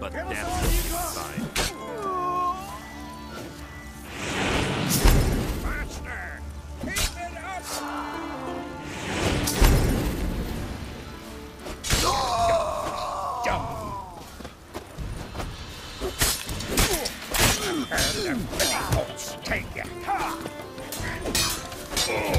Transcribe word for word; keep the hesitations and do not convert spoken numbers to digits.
but death inside. Faster! Keep it up! Jump! I've heard the Philly folks take you. Ha!